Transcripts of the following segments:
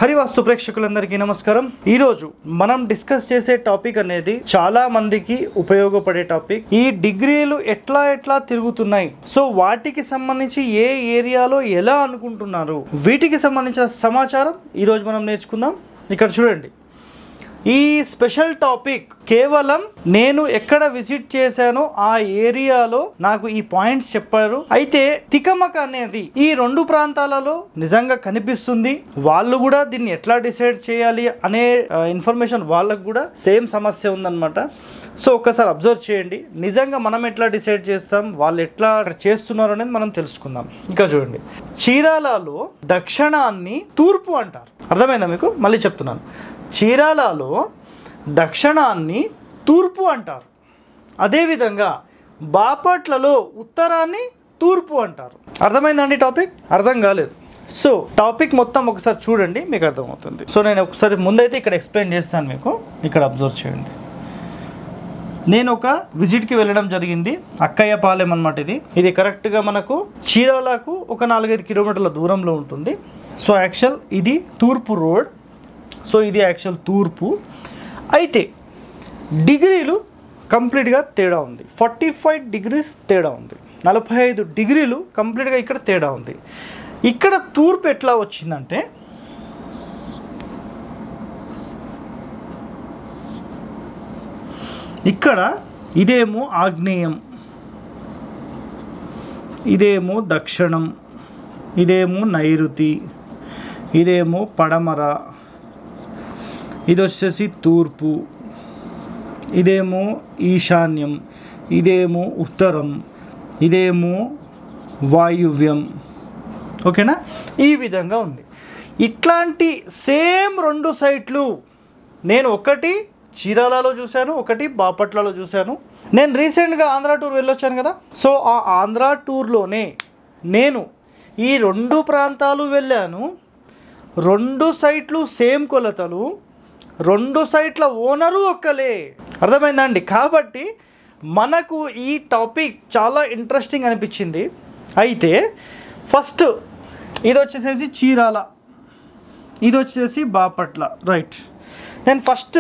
హరివాస్తు ప్రేక్షకులందరికీ నమస్కారం. ఈ రోజు మనం డిస్కస్ చేసే టాపిక్ అనేది చాలా మందికి ఉపయోగపడే టాపిక్. ఈ డిగ్రీలు ఎట్లా తిరుగుతున్నాయి, సో వాటికి సంబంధించి ఏ ఏరియాలో ఎలా అనుకుంటున్నారు, వీటికి సంబంధించిన సమాచారం ఈ రోజు మనం నేర్చుకుందాం. ఇక్కడ చూడండి, ఈ స్పెషల్ టాపిక్ కేవలం నేను ఎక్కడ విజిట్ చేశానో ఆ ఏరియాలో నాకు ఈ పాయింట్స్ చెప్పారు. అయితే తికమక అనేది ఈ రెండు ప్రాంతాలలో నిజంగా కనిపిస్తుంది. వాళ్ళు కూడా దీన్ని ఎట్లా డిసైడ్ చేయాలి అనే ఇన్ఫర్మేషన్ వాళ్ళకు కూడా సేమ్ సమస్య ఉందన్నమాట. సో ఒక్కసారి అబ్జర్వ్ చేయండి, నిజంగా మనం ఎట్లా డిసైడ్ చేస్తాం, వాళ్ళు ఎట్లా చేస్తున్నారు అనేది మనం తెలుసుకుందాం. ఇక్కడ చూడండి, చీరాలలో దక్షిణాన్ని తూర్పు అంటారు. అర్థమైందా మీకు? మళ్ళీ చెప్తున్నాను, చీరాలలో దక్షిణాన్ని తూర్పు అంటారు. అదేవిధంగా బాపట్లలో ఉత్తరాన్ని తూర్పు అంటారు. అర్థమైందండి టాపిక్? అర్థం కాలేదు? సో టాపిక్ మొత్తం ఒకసారి చూడండి, మీకు అర్థమవుతుంది. సో నేను ఒకసారి ముందైతే ఇక్కడ ఎక్స్ప్లెయిన్ చేస్తాను మీకు. ఇక్కడ అబ్జర్వ్ చేయండి, నేను ఒక విజిట్కి వెళ్ళడం జరిగింది. అక్కయ్యపాలెం అన్నమాట. ఇది కరెక్ట్గా మనకు చీరాలకు ఒక 4-5 కిలోమీటర్ల దూరంలో ఉంటుంది. సో యాక్చువల్ ఇది తూర్పు రోడ్. సో ఇది యాక్చువల్ తూర్పు. అయితే డిగ్రీలు కంప్లీట్గా తేడా ఉంది. 45 డిగ్రీస్ తేడా ఉంది. 45 డిగ్రీలు కంప్లీట్గా ఇక్కడ తేడా ఉంది. ఇక్కడ తూర్పు ఎట్లా వచ్చిందంటే, ఇక్కడ ఇదేమో ఆగ్నేయం, ఇదేమో దక్షిణం, ఇదేమో నైరుతి, ఇదేమో పడమర, ఇది వచ్చేసి తూర్పు, ఇదేమో ఈశాన్యం, ఇదేమో ఉత్తరం, ఇదేమో వాయువ్యం. ఓకేనా? ఈ విధంగా ఉంది. ఇట్లాంటి సేమ్ 2 సైట్లు నేను ఒకటి చీరాలలో చూశాను, ఒకటి బాపట్లలో చూశాను. నేను రీసెంట్గా ఆంధ్ర టూర్ వెళ్ళొచ్చాను కదా. సో ఆ ఆంధ్ర టూర్లోనే నేను ఈ 2 ప్రాంతాలు వెళ్ళాను. 2 సైట్లు సేమ్ కొలతలు, 2 సైట్ల ఓనరు ఒక్కలే. అర్థమైందండి? కాబట్టి మనకు ఈ టాపిక్ చాలా ఇంట్రెస్టింగ్ అనిపించింది. అయితే ఫస్ట్ ఇది వచ్చేసేసి చీరాల, ఇది వచ్చేసి బాపట్ల. రైట్, నేను ఫస్ట్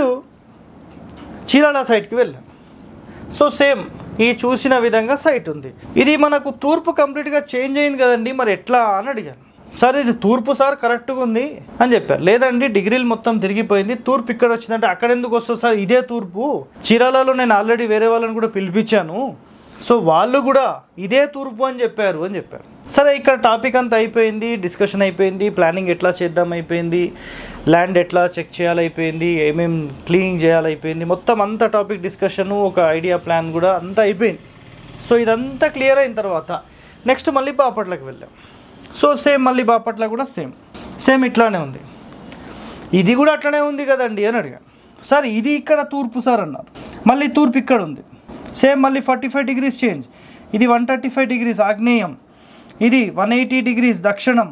చీరాల సైట్కి వెళ్ళాను. సో సేమ్ ఈ చూసిన విధంగా సైట్ ఉంది. ఇది మనకు తూర్పు కంప్లీట్గా చేంజ్ అయింది కదండి, మరి ఎట్లా అని అడిగాను. సార్ ఇది తూర్పు సార్ కరెక్ట్గా ఉంది అని చెప్పారు. లేదండి, డిగ్రీలు మొత్తం తిరిగిపోయింది, తూర్పు ఇక్కడ వచ్చిందంటే అక్కడ ఎందుకు వస్తుంది సార్, ఇదే తూర్పు. చీరాలలో నేను ఆల్రెడీ వేరే వాళ్ళని కూడా పిలిపించాను, సో వాళ్ళు కూడా ఇదే తూర్పు అని చెప్పారు. సరే, ఇక్కడ టాపిక్ అంతా అయిపోయింది, డిస్కషన్ అయిపోయింది, ప్లానింగ్ ఎట్లా చేద్దాం అయిపోయింది, ల్యాండ్ ఎట్లా చెక్ చేయాలి అయిపోయింది, ఏమేమి క్లీనింగ్ చేయాలి అయిపోయింది, మొత్తం అంతా టాపిక్ డిస్కషను, ఒక ఐడియా ప్లాన్ కూడా అంతా అయిపోయింది. సో ఇదంతా క్లియర్ అయిన తర్వాత నెక్స్ట్ మళ్ళీ బాపట్లకి వెళ్ళాం. సో సేమ్ మళ్ళీ బాపట్ల కూడా సేమ్ ఇట్లానే ఉంది. ఇది కూడా అట్లనే ఉంది కదండి అని అడిగాను. సార్ ఇది ఇక్కడ తూర్పు సార్ అన్నారు. మళ్ళీ తూర్పు ఇక్కడ ఉంది. సేమ్ మళ్ళీ 45 డిగ్రీస్ చేంజ్. ఇది 135 డిగ్రీస్ ఆగ్నేయం, ఇది 180 డిగ్రీస్ దక్షిణం,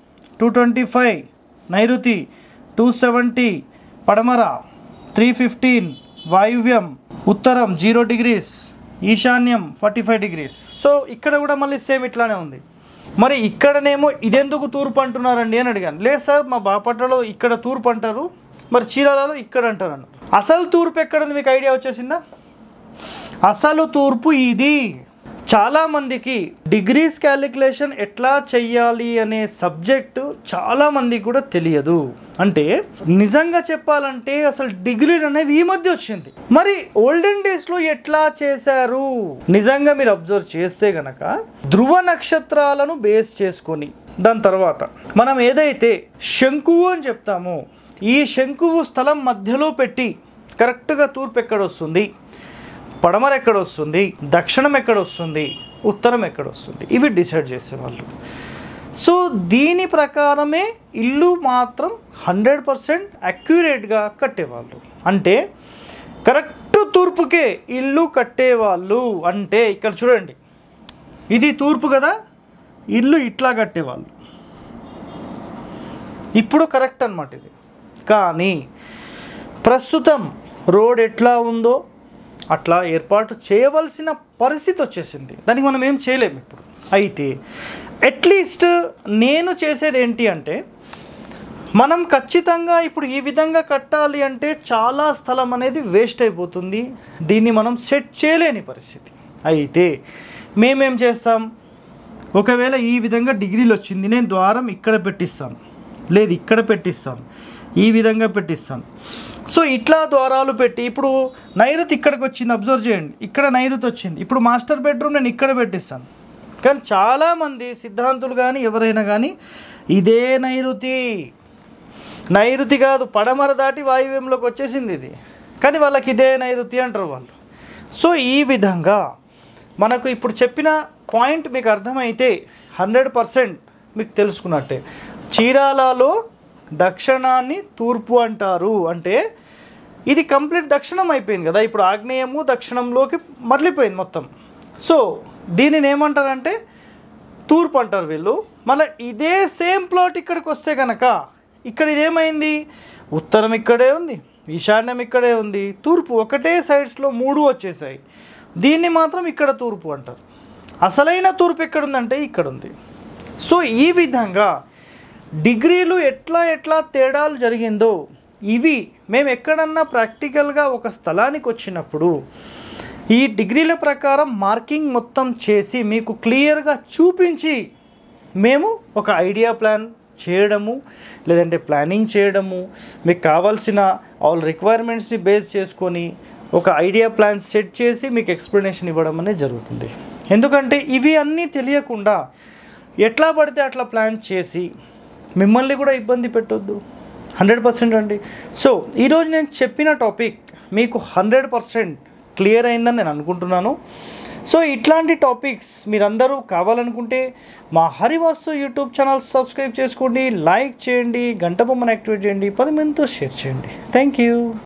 225 నైరుతి, 270 పడమర, 315 వాయువ్యం, ఉత్తరం 0 డిగ్రీస్, ఈశాన్యం 45 డిగ్రీస్. సో ఇక్కడ కూడా మళ్ళీ సేమ్ ఇట్లానే ఉంది. మరి ఇక్కడనేమో ఇదెందుకు తూర్పు అంటున్నారండి అని అడిగాను. లేదు సార్, మా బాపట్లలో ఇక్కడ తూర్పు అంటారు, మరి చీరాలలో ఇక్కడ అంటారు అన్నారు. అసలు తూర్పు ఎక్కడుంది మీకు ఐడియా వచ్చేసిందా? అసలు తూర్పు ఇది. చాలామందికి డిగ్రీస్ క్యాలిక్యులేషన్ ఎట్లా చెయ్యాలి అనే సబ్జెక్టు చాలామందికి కూడా తెలియదు. అంటే నిజంగా చెప్పాలంటే అసలు డిగ్రీలు అనేవి ఈ మధ్య వచ్చింది. మరి ఓల్డెన్ డేస్లో ఎట్లా చేశారు? నిజంగా మీరు అబ్జర్వ్ చేస్తే గనక ధ్రువ నక్షత్రాలను బేస్ చేసుకొని, దాని తర్వాత మనం ఏదైతే శంకువు అని చెప్తామో, ఈ శంకువు స్థలం మధ్యలో పెట్టి కరెక్ట్గా తూర్పు ఎక్కడ వస్తుంది, పడమర ఎక్కడ వస్తుంది, దక్షిణం ఎక్కడ వస్తుంది, ఉత్తరం ఎక్కడ వస్తుంది, ఇవి డిసైడ్ చేసేవాళ్ళు. సో దీని ప్రకారమే ఇల్లు మాత్రం 100% అక్యురేట్గా కట్టేవాళ్ళు. అంటే కరెక్ట్ తూర్పుకే ఇల్లు కట్టేవాళ్ళు. అంటే ఇక్కడ చూడండి, ఇది తూర్పు కదా, ఇల్లు ఇట్లా కట్టేవాళ్ళు. ఇప్పుడు కరెక్ట్ అన్నమాట ఇది. కానీ ప్రస్తుతం రోడ్ ఎట్లా ఉందో అట్లా ఏర్పాటు చేయవలసిన పరిస్థితి వచ్చేసింది. దానికి మనం ఏం చేయలేము ఇప్పుడు. అయితే అట్లీస్ట్ నేను చేసేది ఏంటి అంటే మనం ఖచ్చితంగా ఇప్పుడు ఈ విధంగా కట్టాలి అంటే చాలా స్థలం అనేది వేస్ట్ అయిపోతుంది, దీన్ని మనం సెట్ చేయలేని పరిస్థితి. అయితే మేమేం చేస్తాం, ఒకవేళ ఈ విధంగా డిగ్రీలు వచ్చింది, నేను ద్వారం ఇక్కడ పెట్టిస్తాను, లేదు ఇక్కడ పెట్టిస్తాను, ఈ విధంగా పెట్టిస్తాను. సో ఇట్లా ద్వారాలు పెట్టి ఇప్పుడు నైరుతి ఇక్కడికి వచ్చింది, అబ్జర్వ్ చేయండి, ఇక్కడ నైరుతి వచ్చింది, ఇప్పుడు మాస్టర్ బెడ్రూమ్ నేను ఇక్కడ పెట్టిస్తాను. కానీ చాలామంది సిద్ధాంతులు కానీ ఎవరైనా కానీ ఇదే నైరుతి కాదు, పడమర దాటి వాయువ్యంలోకి వచ్చేసింది ఇది, కానీ వాళ్ళకి ఇదే నైరుతి అంటారు వాళ్ళు. సో ఈ విధంగా మనకు ఇప్పుడు చెప్పిన పాయింట్ మీకు అర్థమైతే 100% మీకు తెలుసుకున్నట్టే. చీరాలలో దక్షిణాన్ని తూర్పు అంటారు, అంటే ఇది కంప్లీట్ దక్షిణం అయిపోయింది కదా, ఇప్పుడు ఆగ్నేయము దక్షిణంలోకి మరలిపోయింది మొత్తం. సో దీనిని ఏమంటారంటే తూర్పు అంటారు వీళ్ళు. మళ్ళీ ఇదే సేమ్ ప్లాట్ ఇక్కడికి వస్తే కనుక ఇక్కడ ఇదేమైంది, ఉత్తరం ఇక్కడే ఉంది, ఈశాన్యం ఇక్కడే ఉంది, తూర్పు ఒకటే సైడ్స్లో 3 వచ్చేసాయి. దీన్ని మాత్రం ఇక్కడ తూర్పు అంటారు. అసలైన తూర్పు ఎక్కడుందంటే ఇక్కడ ఉంది. సో ఈ విధంగా డిగ్రీలు ఎట్లా తేడాలు జరిగిందో ఇవి మేము ఎక్కడన్నా ప్రాక్టికల్గా ఒక స్థలానికి వచ్చినప్పుడు ఈ డిగ్రీల ప్రకారం మార్కింగ్ మొత్తం చేసి మీకు క్లియర్గా చూపించి మేము ఒక ఐడియా ప్లాన్ చేయడము, లేదంటే ప్లానింగ్ చేయడము, మీకు కావాల్సిన ఆల్ రిక్వైర్మెంట్స్ని బేస్ చేసుకొని ఒక ఐడియా ప్లాన్ సెట్ చేసి మీకు ఎక్స్ప్లెనేషన్ ఇవ్వడం అనేది జరుగుతుంది. ఎందుకంటే ఇవి అన్నీ తెలియకుండా ఎట్లా పడితే అట్లా ప్లాన్ చేసి మిమ్మల్ని కూడా ఇబ్బంది పెట్టొద్దు. 100% అండి. సో ఈరోజు నేను చెప్పిన టాపిక్ మీకు 100% క్లియర్ అయిందని నేను అనుకుంటున్నాను. సో ఇట్లాంటి టాపిక్స్ మీరందరూ కావాలనుకుంటే మా హరివాస్తు యూట్యూబ్ ఛానల్ సబ్స్క్రైబ్ చేసుకోండి, లైక్ చేయండి, గంట బొమ్మను యాక్టివేట్ చేయండి, 10 మందితో షేర్ చేయండి. Thank you.